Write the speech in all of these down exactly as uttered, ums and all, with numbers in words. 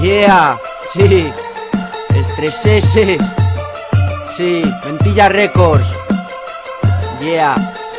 Yeah, sí, Estrés S, sí, Mentilla Records. Yeah,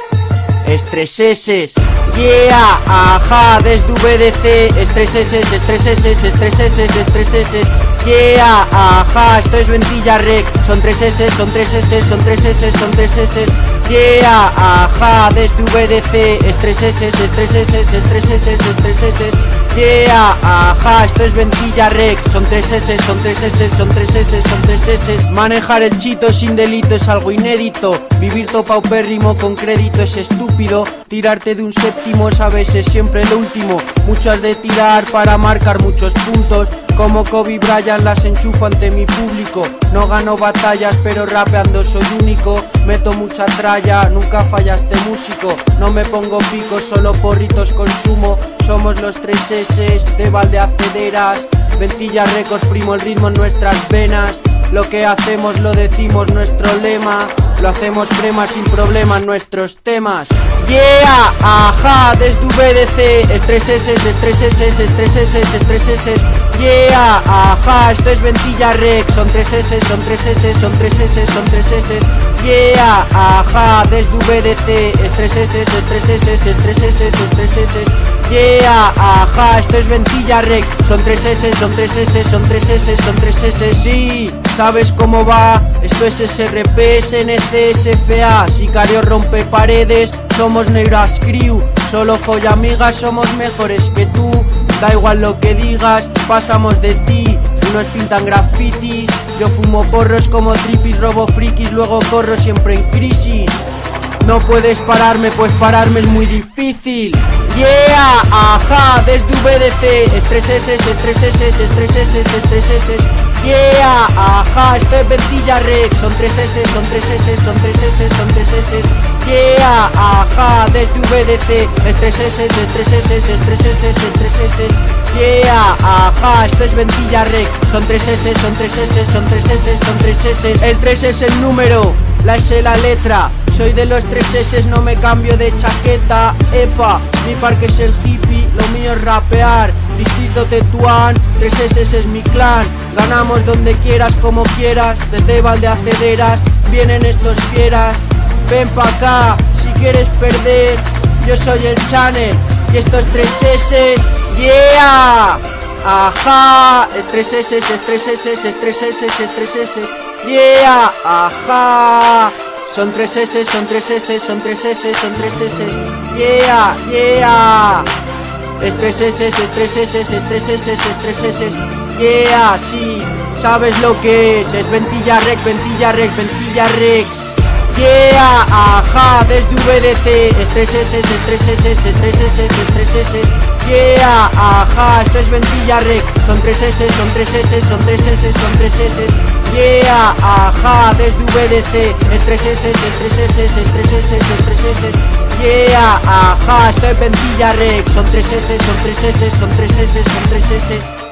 Estrés S, yeah, ajá, desde V D C, Estrés S, Estrés S, Estrés S, Estrés S, yeah, ajá, esto es Mentilla Rec, son tres S, son tres S, son tres S, son tres S, yeah, ajá, desde V D C, Estrés S, Estrés S, Estrés S, Estrés S, yeah, ajá, esto es Mentilla Rec, son tres S, son tres S, son tres S, son tres S. Manejar el chito sin delito es algo inédito, vivir to paupérrimo con crédito es estúpido, tirarte de un séptimo sabes es siempre lo último, mucho has de tirar para marcar muchos puntos, como Kobe Bryant las enchufo ante mi público, no gano batallas pero rapeando soy único, meto mucha tralla, nunca fallaste músico, no me pongo pico, solo porritos consumo, somos los tres S de Valdeacederas, Mentilla Records, primo el ritmo en nuestras venas, lo que hacemos lo decimos nuestro lema, lo hacemos crema sin problema en nuestros temas. Yeah, ajá, desde V D C, Estrés S, Estrés S, Estrés S, Estrés S, yeah, ajá, esto es Mentilla Rec, son tres S, son tres S, son tres S, son tres S, yeah, ajá, desde V D C, Estrés S, Estrés S, Estrés S, Estrés S, yeah, ajá, esto es Mentilla Rec, son tres S, son tres S, son tres S, son tres S, sí, sabes cómo va, esto es S R P, S N C, S F A, Sicario rompe paredes, somos Negras Crew, solo joya amigas, somos mejores que tú, da igual lo que digas, pasamos de ti, unos pintan grafitis, yo fumo porros como tripis, robo frikis, luego corro siempre en crisis, no puedes pararme pues pararme es muy difícil. Yeah, ajá, desde V D C, Estrés S, Estrés S, Estrés S, Estrés S, yeah, ajá, esto es Mentilla Rec, son tres S, son tres S, son tres S, son tres S, yeah, ajá, desde V D C, Estrés S, Estrés S, Estrés S, Estrés S, yeah, ajá, esto es Mentilla Rec, son tres S, son tres S, son tres S, son tres S, el tres es el número, la S la letra, soy de los tres S, no me cambio de chaqueta, epa, mi parque es el hippie, lo mío es rapear, Distrito Tetuán, tres S es mi clan, ganamos donde quieras, como quieras, desde Valdeacederas, vienen estos fieras, ven pa' acá, si quieres perder, yo soy el Channel, y estos tres S, yeah, ajá, Estrés S, Estrés S, Estrés S, Estrés S, yeah, ajá, son tres S, son tres S, son tres S, son tres S, yeah, yeah, Estrés S, Estrés S, Estrés S, Estrés S, yeah, sí, sabes lo que es, es Mentilla Rec, Mentilla Rec, Mentilla Rec, yeah, ajá, desde V D C, Estrés S, Estrés S, Estrés S, Estrés S, yeah, ajá, esto es Mentilla Rec, son tres S, son tres S, son tres S, son tres S, yeah, ajá, desde V D C, Estrés S, Estrés S, Estrés S, Estrés S, yeah, ajá, esto es Mentilla Rec, son tres S, son tres S, son tres S, son tres S.